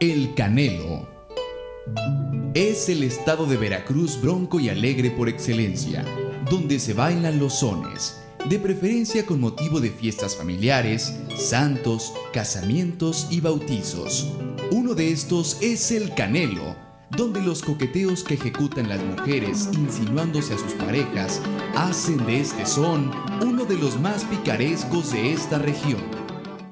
El Canelo es el estado de Veracruz bronco y alegre por excelencia, donde se bailan los sones, de preferencia con motivo de fiestas familiares, santos, casamientos y bautizos. Uno de estos es el Canelo, donde los coqueteos que ejecutan las mujeres insinuándose a sus parejas hacen de este son uno de los más picarescos de esta región.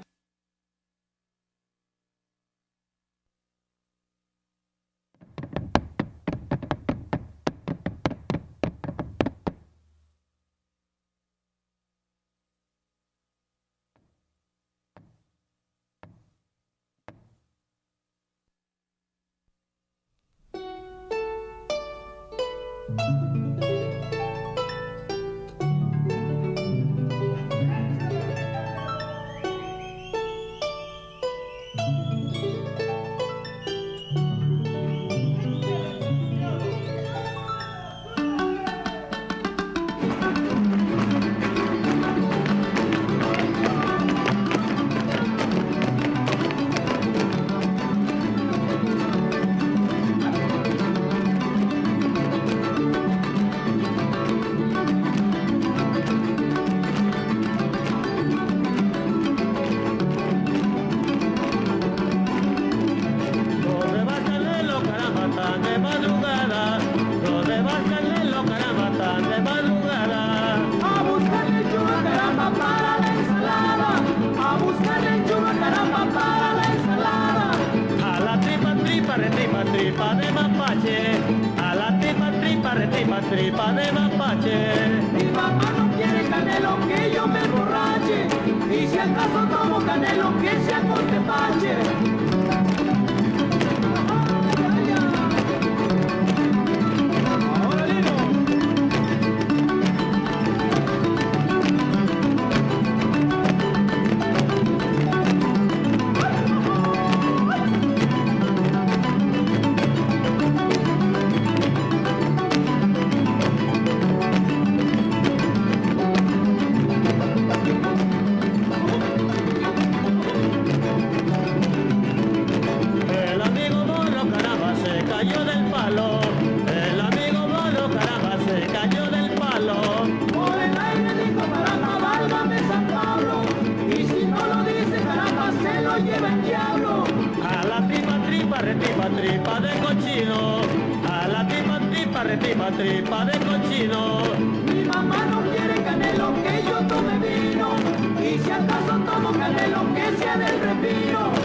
Tripa de mapache. Mi mamá no quiere canelo que yo me emborrache, y si acaso tomo canelo que sea con tepache. Tripa de cochino. Mi mamá no quiere canelo que yo tome vino, y si acaso tomo canelo que sea del repino.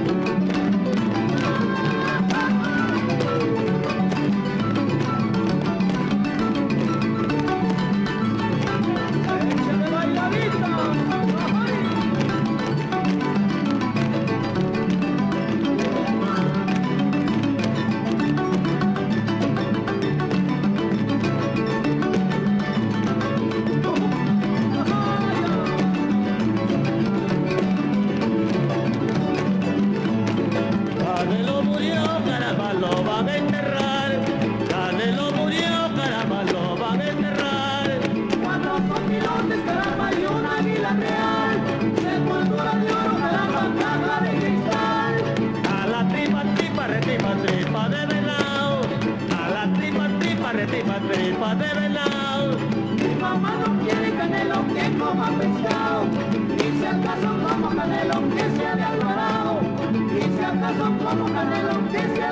Tripa de venado. Mi mamá no quiere canelo que coma pescado, y si acaso como canelo que sea de Alvarado, y si acaso como canelo que sea